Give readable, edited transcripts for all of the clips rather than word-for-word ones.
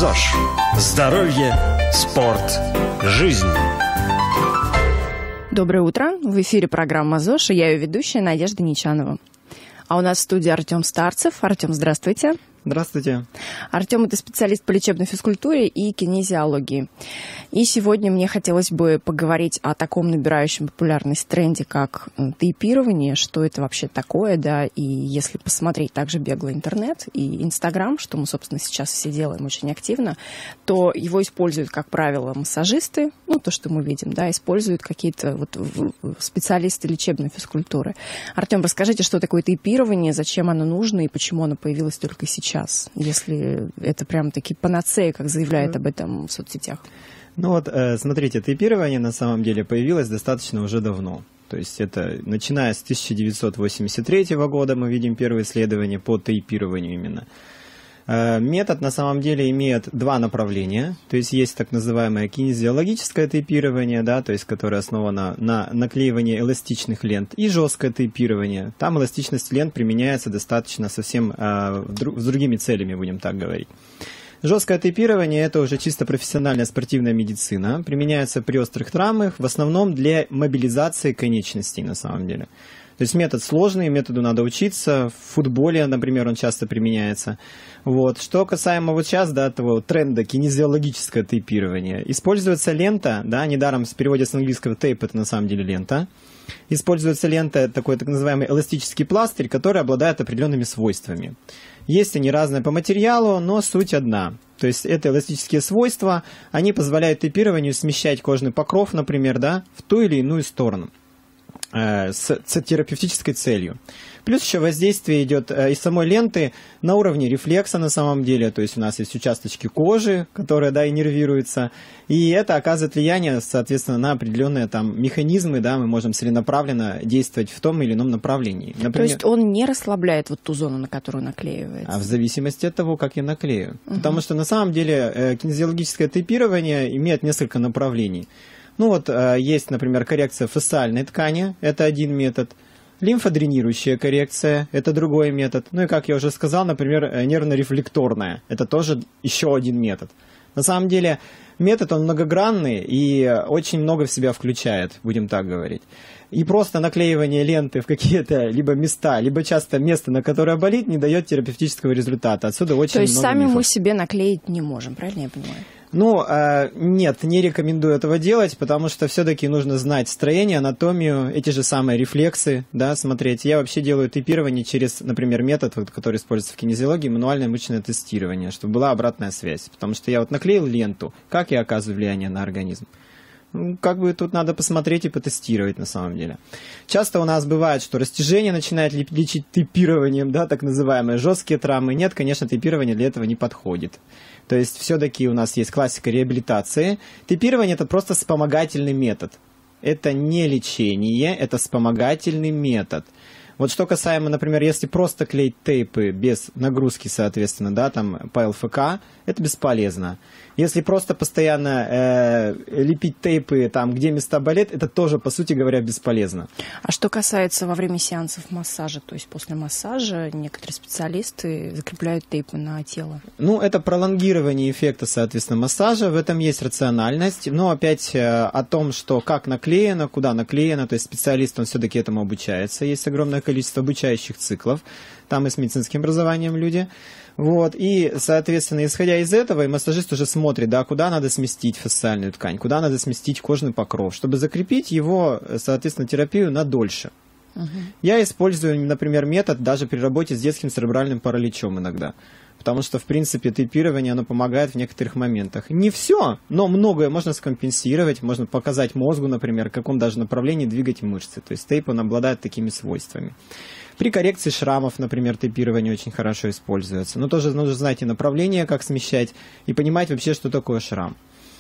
ЗОЖ. Здоровье, спорт, жизнь. Доброе утро. В эфире программа ЗОЖ, и я ее ведущая Надежда Нечанова. А у нас в студии Артем Старцев. Артем, здравствуйте. Здравствуйте. Артем – это специалист по лечебной физкультуре и кинезиологии. И сегодня мне хотелось бы поговорить о таком набирающем популярность тренде, как тейпирование, что это вообще такое, да, и если посмотреть также бегло интернет и Инстаграм, что мы, собственно, сейчас все делаем очень активно, то его используют, как правило, массажисты, ну, то, что мы видим, да, используют какие-то вот специалисты лечебной физкультуры. Артем, расскажите, что такое тейпирование, зачем оно нужно и почему оно появилось только сейчас, если это прям-таки панацея, как заявляет об этом в соцсетях? Ну вот, смотрите, тейпирование на самом деле появилось достаточно уже давно. То есть это начиная с 1983 года мы видим первые исследования по тейпированию именно. Метод на самом деле имеет два направления. То есть есть так называемое кинезиологическое тейпирование, да, то есть которое основано на наклеивании эластичных лент, и жесткое тейпирование. Там эластичность лент применяется достаточно совсем с другими целями, будем так говорить. Жесткое тейпирование – это уже чисто профессиональная спортивная медицина. Применяется при острых травмах, в основном для мобилизации конечностей на самом деле. То есть метод сложный, методу надо учиться. В футболе, например, он часто применяется. Вот. Что касаемо вот сейчас, да, этого тренда кинезиологическое тейпирование. Используется лента, да, недаром в переводе с английского тейп – это на самом деле лента. Используется лента, такой так называемый эластический пластырь, который обладает определенными свойствами. Есть они разные по материалу, но суть одна. То есть это эластические свойства, они позволяют тейпированию смещать кожный покров, например, да, в ту или иную сторону с терапевтической целью. Плюс еще воздействие идет из самой ленты на уровне рефлекса на самом деле, то есть у нас есть участочки кожи, которые, да, иннервируются, и это оказывает влияние, соответственно, на определенные там механизмы, да, мы можем целенаправленно действовать в том или ином направлении. Например, то есть он не расслабляет вот ту зону, на которую наклеивается? А в зависимости от того, как я наклею. Потому что на самом деле кинезиологическое тейпирование имеет несколько направлений. Ну вот есть, например, коррекция фасциальной ткани, это один метод. Лимфодренирующая коррекция – это другой метод. Ну и, как я уже сказал, например, нервно-рефлекторная – это тоже еще один метод. На самом деле метод, он многогранный и очень много в себя включает, будем так говорить. И просто наклеивание ленты в какие-то либо места, либо часто место, на которое болит, не дает терапевтического результата. Отсюда очень много. То есть сами мифов. мы себе наклеить не можем, правильно я понимаю? Ну, нет, не рекомендую этого делать, потому что все-таки нужно знать строение, анатомию, эти же самые рефлексы, да, смотреть. Я вообще делаю тейпирование через, например, метод, который используется в кинезиологии, мануальное мышечное тестирование, чтобы была обратная связь. Потому что я вот наклеил ленту, как я оказываю влияние на организм? Ну, как бы тут надо посмотреть и потестировать на самом деле. Часто у нас бывает, что растяжение начинает лечить тейпированием, да, так называемые жесткие травмы. Нет, конечно, тейпирование для этого не подходит. То есть все-таки у нас есть классика реабилитации. Тейпирование – это просто вспомогательный метод. Это не лечение, это вспомогательный метод. Вот что касаемо, например, если просто клеить тейпы без нагрузки, соответственно, да, там по ЛФК, это бесполезно. Если просто постоянно лепить тейпы там, где места болят, это тоже, по сути говоря, бесполезно. А что касается во время сеансов массажа, то есть после массажа некоторые специалисты закрепляют тейпы на тело? Ну, это пролонгирование эффекта, соответственно, массажа, в этом есть рациональность, но опять о том, что как наклеено, куда наклеено, то есть специалист, он все-таки этому обучается, есть огромное количество обучающих циклов, там и с медицинским образованием люди. Вот, и, соответственно, исходя из этого, и массажист уже смотрит, да, куда надо сместить фасциальную ткань, куда надо сместить кожный покров, чтобы закрепить его, соответственно, терапию на дольше. Я использую, например, метод даже при работе с детским церебральным параличом иногда. Потому что, в принципе, тейпирование, оно помогает в некоторых моментах. Не все, но многое можно скомпенсировать, можно показать мозгу, например, в каком даже направлении двигать мышцы. То есть тейп, он обладает такими свойствами. При коррекции шрамов, например, тейпирование очень хорошо используется. Но тоже нужно знать и направление, как смещать, и понимать вообще, что такое шрам.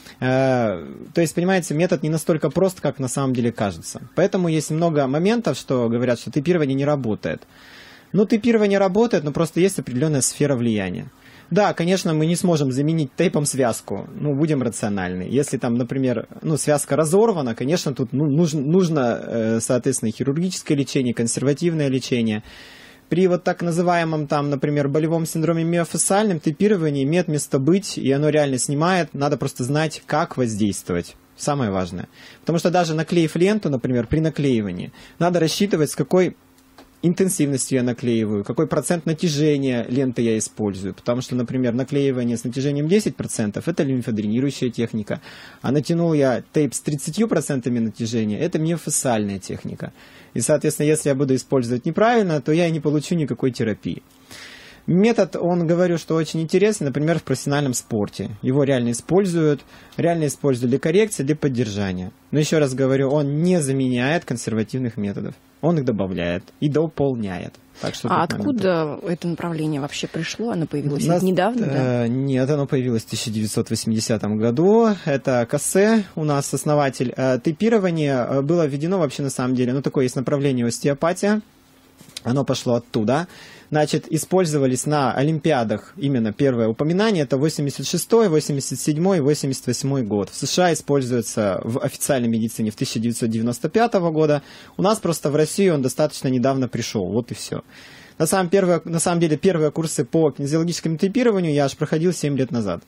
То есть, понимаете, метод не настолько прост, как на самом деле кажется. Поэтому есть много моментов, что говорят, что тейпирование не работает. Ну, тейпирование работает, но просто есть определенная сфера влияния. Да, конечно, мы не сможем заменить тейпом связку, ну, будем рациональны. Если там, например, связка разорвана, конечно, тут нужно, соответственно, хирургическое лечение, консервативное лечение. при вот так называемом там, например, болевом синдроме миофасциальном тейпирование имеет место быть, и оно реально снимает, надо просто знать, как воздействовать. Самое важное. Потому что даже наклеив ленту, например, при наклеивании, надо рассчитывать, с какой интенсивностью я наклеиваю, какой процент натяжения ленты я использую. Потому что, например, наклеивание с натяжением 10% это лимфодренирующая техника, а натянул я тейп с 30% натяжения, это миофасциальная техника. И, соответственно, если я буду использовать неправильно, то я не получу никакой терапии. Метод, он, говорю, что очень интересный, например, в профессиональном спорте. Его реально используют для коррекции, для поддержания. Но еще раз говорю, он не заменяет консервативных методов. Он их добавляет и дополняет. Так что откуда это направление вообще пришло? Оно появилось недавно, да? Нет, оно появилось в 1980 году. Это Кассе, у нас основатель. Тейпирование было введено вообще на самом деле. Такое есть направление остеопатия. Оно пошло оттуда. Значит, использовались на Олимпиадах именно первое упоминание, это 86-й, 87-й, 88-й год. В США используется в официальной медицине в 1995 года. У нас просто в Россию он достаточно недавно пришел, вот и все. На самом деле, первые курсы по кинезиологическому тейпированию я аж проходил 7 лет назад.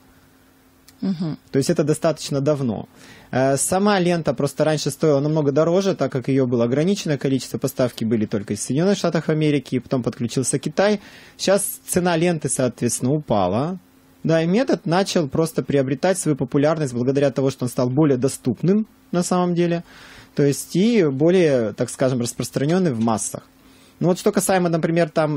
То есть это достаточно давно. Сама лента просто раньше стоила намного дороже, так как ее было ограниченное количество, поставки были только из Соединенных Штатов Америки, потом подключился Китай. Сейчас цена ленты, соответственно, упала. Да, и метод начал просто приобретать свою популярность благодаря тому, что он стал более доступным на самом деле, то есть и более, так скажем, распространенный в массах. Вот что касаемо, например, там,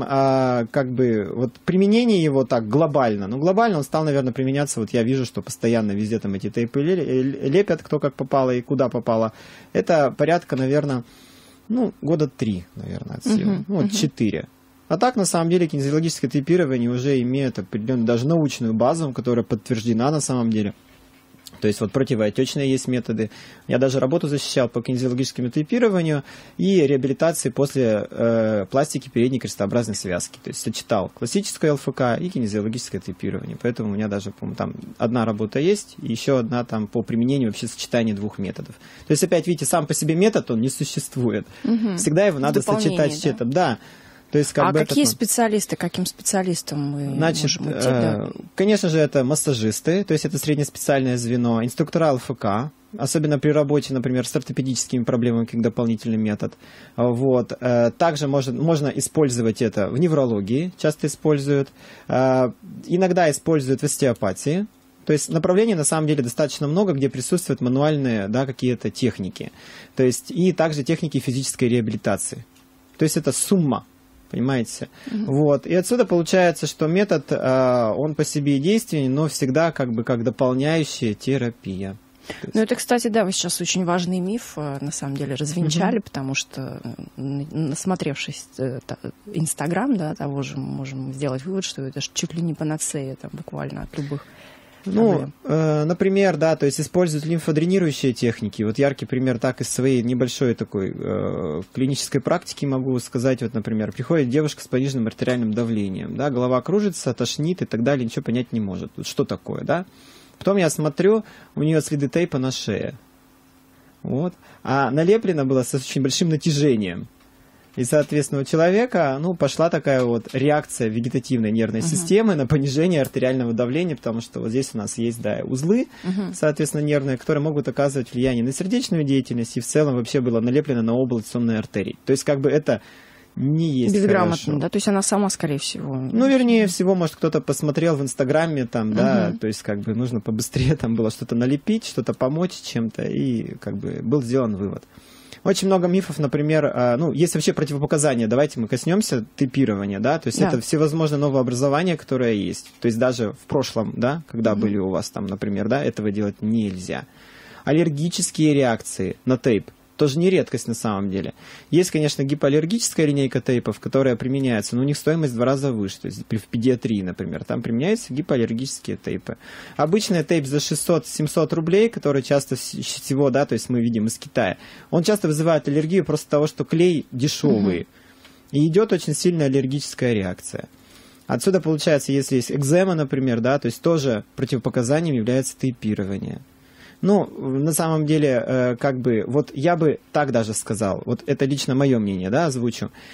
применения его так глобально. Глобально он стал, наверное, применяться, вот я вижу, что постоянно везде там эти тейпы лепят, кто как попало и куда попало. Это порядка, наверное, 3 года, наверное, от силы, 4. А так, на самом деле, кинезиологическое тейпирование уже имеет определенную даже научную базу, которая подтверждена на самом деле. То есть вот противоотечные есть методы. Я даже работу защищал по кинезиологическому тейпированию и реабилитации после пластики передней крестообразной связки. То есть сочетал классическое ЛФК и кинезиологическое тейпирование. Поэтому у меня даже, по-моему, там одна работа есть, и еще одна там по применению вообще сочетания двух методов. То есть опять, видите, сам по себе метод, он не существует. Всегда его надо сочетать с чем-то. Да. То есть, какие специалисты, каким специалистам мы можем идти? Конечно же, это массажисты, то есть это среднеспециальное звено, инструктора ЛФК, особенно при работе, например, с ортопедическими проблемами, как дополнительный метод. Вот. Также можно использовать это в неврологии, часто используют, иногда используют в остеопатии. То есть направлений на самом деле достаточно много, где присутствуют мануальные, какие-то техники. То есть и также техники физической реабилитации. То есть это сумма. Понимаете? Вот. И отсюда получается, что метод, он по себе действенен, но всегда как дополняющая терапия. Это, кстати, вы сейчас очень важный миф, на самом деле, развенчали, потому что, насмотревшись Инстаграм, того же, мы можем сделать вывод, что это чуть ли не панацея, буквально от любых например, то есть используют лимфодренирующие техники. Вот яркий пример так из своей небольшой такой клинической практики могу сказать. Вот, например, приходит девушка с пониженным артериальным давлением, голова кружится, тошнит и так далее, ничего понять не может. Вот что такое, Потом я смотрю, у нее следы тейпа на шее. Вот. А налеплено было с очень большим натяжением. И, соответственно, у человека пошла такая вот реакция вегетативной нервной системы на понижение артериального давления, потому что вот здесь у нас есть узлы, соответственно, нервные, которые могут оказывать влияние на сердечную деятельность, и в целом вообще было налеплено на область сонной артерии. То есть это не есть безграмотно, хорошо. То есть она сама, скорее всего. Вернее всего, может, кто-то посмотрел в Инстаграме, то есть нужно побыстрее было что-то налепить, что-то помочь чем-то, и был сделан вывод. Очень много мифов, например, есть вообще противопоказания, давайте мы коснемся тейпирования, то есть это всевозможные новообразования, которые есть, то есть даже в прошлом, когда были у вас например, этого делать нельзя. Аллергические реакции на тейп. Тоже не редкость на самом деле. Есть, конечно, гипоаллергическая линейка тейпов, которая применяется, но у них стоимость в 2 раза выше. То есть в педиатрии, например, там применяются гипоаллергические тейпы. Обычный тейп за 600-700 рублей, который часто всего, то есть мы видим из Китая, он часто вызывает аллергию просто того, что клей дешевый. И идет очень сильная аллергическая реакция. Отсюда получается, если есть экзема, например, то есть тоже противопоказанием является тейпирование. На самом деле, вот я бы так даже сказал, вот это лично мое мнение, озвучу.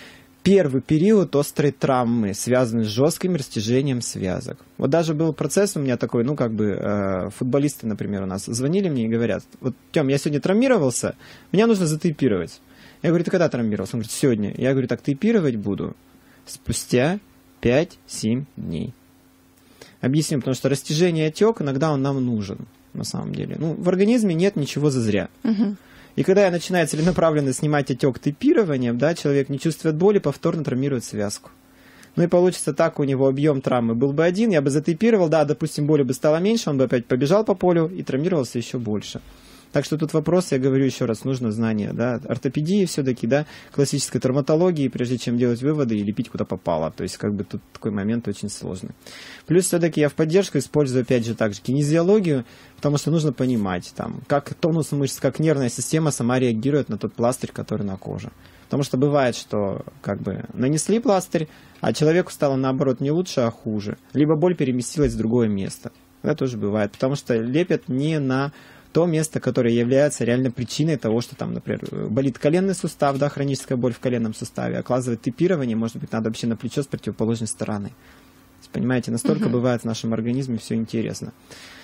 первый период острой травмы, связанный с жестким растяжением связок. Вот даже был процесс у меня такой, ну, как бы, футболисты, например, у нас звонили мне и говорят: вот, Тём, я сегодня травмировался, меня нужно затейпировать. Я говорю: ты когда травмировался? Он говорит: сегодня. Я говорю: так тейпировать буду спустя 5-7 дней. Объясню, потому что растяжение, отек, иногда он нам нужен, на самом деле. Ну, в организме нет ничего зазря. И когда я начинаю целенаправленно снимать отек тейпированием, да, человек не чувствует боли, повторно травмирует связку. Ну и получится так, у него объем травмы был бы один, я бы затейпировал, да, допустим, боли бы стало меньше, он бы опять побежал по полю и травмировался еще больше. Так что тут вопрос, я говорю еще раз, нужно знание, да, ортопедии все-таки, да, классической травматологии, прежде чем делать выводы и лепить куда попало. То есть, как бы тут такой момент очень сложный. Плюс все-таки я в поддержку использую, опять же, также кинезиологию, потому что нужно понимать, там, как тонус мышц, как нервная система сама реагирует на тот пластырь, который на коже. Потому что бывает, что как бы нанесли пластырь, а человеку стало наоборот не лучше, а хуже. Либо боль переместилась в другое место. Это тоже бывает, потому что лепят не на то место, которое является реально причиной того, что там, например, болит коленный сустав, да, хроническая боль в коленном суставе, оказывает тейпирование, может быть, надо вообще на плечо с противоположной стороны. Понимаете, настолько бывает в нашем организме все интересно.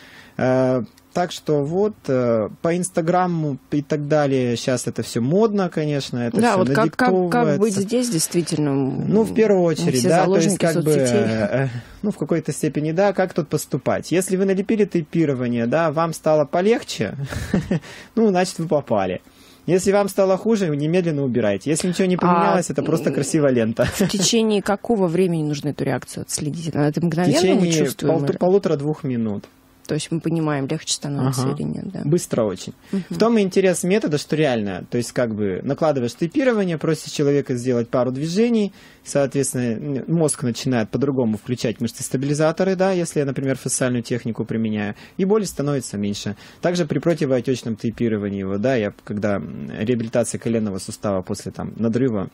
Так что вот по Инстаграму и так далее сейчас это все модно, конечно, это да, все вот надиктовывается. как быть здесь действительно? Ну, в первую очередь, да, то есть как соцсетей. бы, ну, в какой-то степени, да, как тут поступать. Если вы налепили тейпирование, да, вам стало полегче, ну, значит, вы попали. Если вам стало хуже, немедленно убирайте. Если ничего не поменялось, это просто красивая лента. В течение какого времени нужно эту реакцию отследить? Это мгновенно мы чувствуем? В течение 1,5-2 минут. То есть мы понимаем, легче становится или нет, да? Быстро очень. В том и интерес метода, что реально, то есть как бы накладываешь тейпирование, просишь человека сделать пару движений, соответственно, мозг начинает по-другому включать мышцы-стабилизаторы, да, если я, например, фасциальную технику применяю, и боли становится меньше. Также при противоотечном тейпировании, вот, да, я когда реабилитация коленного сустава после там надрыва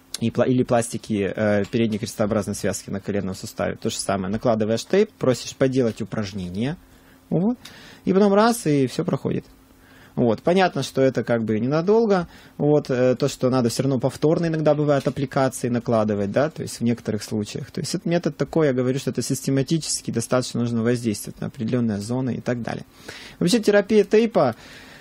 или пластики передней крестообразной связки на коленном суставе, то же самое, накладываешь тейп, просишь поделать упражнения, вот. И потом раз, и все проходит. Вот. Понятно, что это как бы ненадолго. Вот. То, что надо все равно повторно иногда бывает аппликации накладывать, да, то есть в некоторых случаях. То есть этот метод такой, я говорю, что это систематически, достаточно нужно воздействовать на определенные зоны и так далее. Вообще терапия тейпа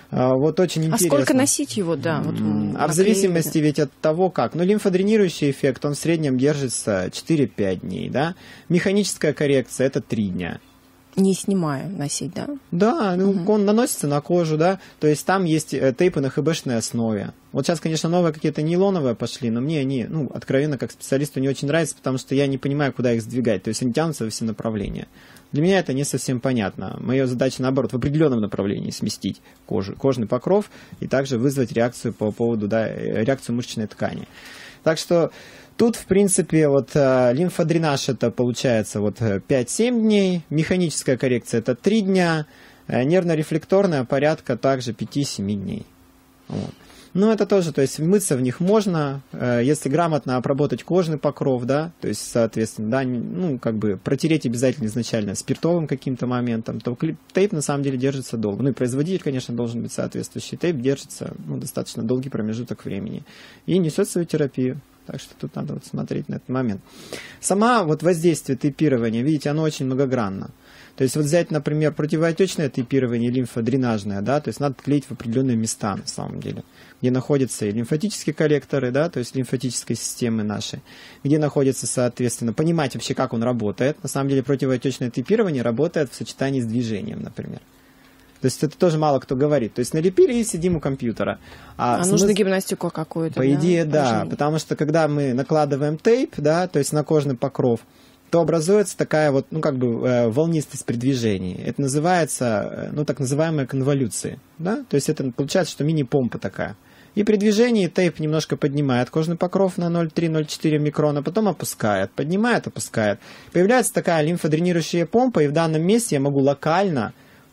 вот очень интересно. А сколько носить его, да? Вот в зависимости ведь от того, как. Ну, лимфодренирующий эффект, он в среднем держится 4-5 дней, да. Механическая коррекция – это 3 дня. Не снимая носить, да? Да, ну, он наносится на кожу, да, то есть там есть тейпы на ХБшной основе. Вот сейчас, конечно, новые какие-то нейлоновые пошли, но мне они, ну, откровенно, как специалисту не очень нравятся, потому что я не понимаю, куда их сдвигать, то есть они тянутся во все направления. Для меня это не совсем понятно. Моя задача, наоборот, в определенном направлении сместить кожный покров и также вызвать реакцию по поводу, да, реакцию мышечной ткани. Так что тут, в принципе, вот лимфодренаж это получается вот 5-7 дней, механическая коррекция это 3 дня, нервно-рефлекторная порядка также 5-7 дней. Вот. Ну, это тоже, то есть мыться в них можно, если грамотно обработать кожный покров, да, то есть, соответственно, да, ну, как бы протереть обязательно изначально спиртовым каким-то моментом, то тейп на самом деле держится долго. Ну, и производитель, конечно, должен быть соответствующий. Тейп держится, ну, достаточно долгий промежуток времени и несет свою терапию. Так что тут надо вот смотреть на этот момент. Сама вот воздействие тейпирования, видите, оно очень многогранно. То есть вот взять, например, противоотечное тейпирование, лимфодренажное, да, то есть надо клеить в определенные места на самом деле, где находятся и лимфатические коллекторы, да, то есть лимфатической системы нашей, где находится, соответственно, понимать вообще, как он работает. На самом деле противоотечное тейпирование работает в сочетании с движением, например. То есть это тоже мало кто говорит. То есть налепили и сидим у компьютера. Нужно гимнастику какую-то. По идее, да. Потому что когда мы накладываем тейп, да, то есть на кожный покров, то образуется такая вот, ну, как бы волнистость при движении. Это называется, ну, так называемая конволюция. Да? То есть это получается, что мини-помпа такая. И при движении тейп немножко поднимает кожный покров на 0,3-0,4 микрона, потом опускает, поднимает, опускает. Появляется такая лимфодренирующая помпа, и в данном месте я могу локально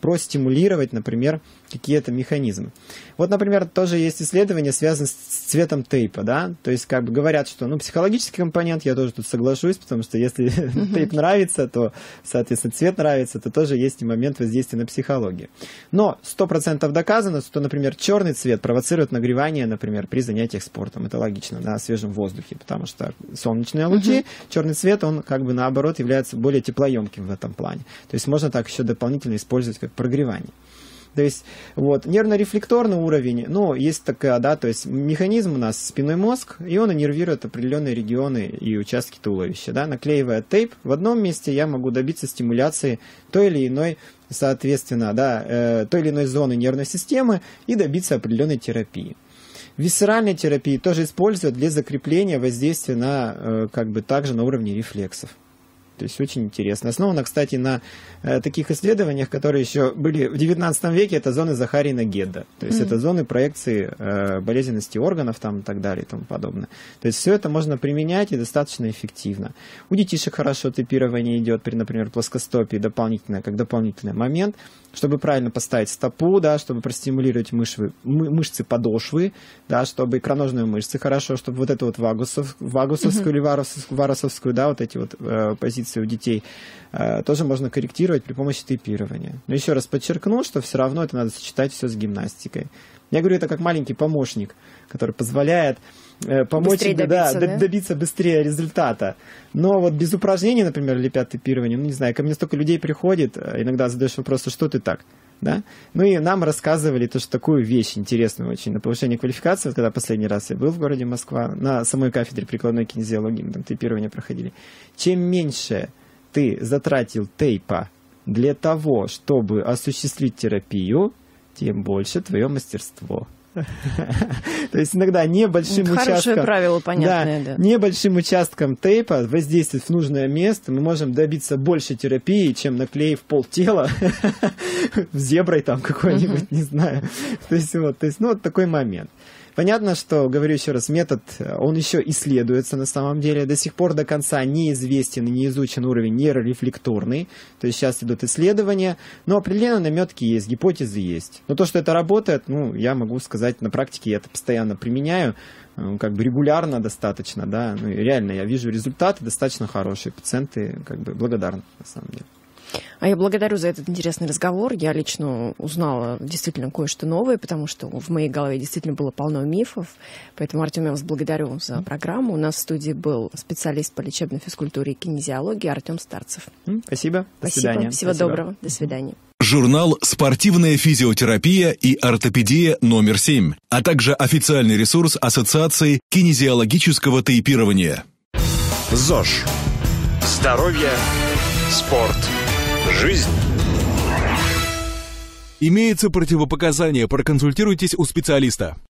простимулировать, например, какие-то механизмы. Вот, например, тоже есть исследования, связанные с цветом тейпа, да, то есть как бы говорят, что, психологический компонент, я тоже тут соглашусь, потому что если тейп нравится, то, соответственно, цвет нравится, то тоже есть и момент воздействия на психологию. Но 100% доказано, что, например, черный цвет провоцирует нагревание, например, при занятиях спортом. Это логично, на свежем воздухе, потому что солнечные лучи, черный цвет, он как бы наоборот является более теплоемким в этом плане. То есть можно так еще дополнительно использовать как прогревание. То есть, вот, нервно-рефлекторный уровень, есть такая, да, то есть механизм у нас спинной мозг, и он иннервирует определенные регионы и участки туловища, да, наклеивая тейп, в одном месте я могу добиться стимуляции той или иной, соответственно, да, той или иной зоны нервной системы и добиться определенной терапии. Висцеральной терапии тоже используют для закрепления воздействия на, также на уровне рефлексов. То есть очень интересно. Основано, кстати, на таких исследованиях, которые еще были в 19 веке, это зоны Захарина-Гедда. То есть это зоны проекции болезненности органов там, и так далее и тому подобное. То есть все это можно применять и достаточно эффективно. У детишек хорошо тейпирование идет при, например, плоскостопии дополнительное, как дополнительный момент, чтобы правильно поставить стопу, да, чтобы простимулировать мышцы подошвы, да, чтобы икроножные мышцы хорошо, чтобы вот эту вот вагусовскую или варусовскую, да, вот эти вот позиции у детей тоже можно корректировать при помощи тейпирования. Но еще раз подчеркну, что все равно это надо сочетать все с гимнастикой. Я говорю, это как маленький помощник, который позволяет помочь добиться быстрее результата. Но вот без упражнений, например, лепят тейпирование, не знаю, ко мне столько людей приходит, иногда задаешь вопрос, что ты так? Да? И нам рассказывали тоже такую вещь интересную очень на повышение квалификации, когда последний раз я был в городе Москва, на самой кафедре прикладной кинезиологии, мы там тейпирование проходили. Чем меньше ты затратил тейпа для того, чтобы осуществить терапию, тем больше твое мастерство. То есть иногда небольшим участком... Хорошее правило, понятное, да. Небольшим участком тейпа воздействовать в нужное место мы можем добиться больше терапии, чем наклеив полтела зеброй там какой-нибудь, не знаю. То есть вот такой момент. Понятно, что, говорю еще раз, метод, он еще исследуется на самом деле. До сих пор до конца неизвестен и не изучен уровень нейрорефлекторный. То есть сейчас идут исследования. Но определенные наметки есть, гипотезы есть. Но то, что это работает, я могу сказать, на практике я это постоянно применяю. Регулярно достаточно, да. Реально, я вижу результаты достаточно хорошие. Пациенты благодарны, на самом деле. А я благодарю за этот интересный разговор. Я лично узнала действительно кое-что новое, потому что в моей голове действительно было полно мифов. Поэтому, Артем, я вас благодарю за программу. У нас в студии был специалист по лечебной физкультуре и кинезиологии Артем Старцев. Спасибо. До свидания. Всего доброго. До свидания. Журнал «Спортивная физиотерапия и ортопедия номер 7», а также официальный ресурс Ассоциации кинезиологического тейпирования. ЗОЖ. Здоровье, спорт, жизнь. Имеются противопоказания, проконсультируйтесь у специалиста.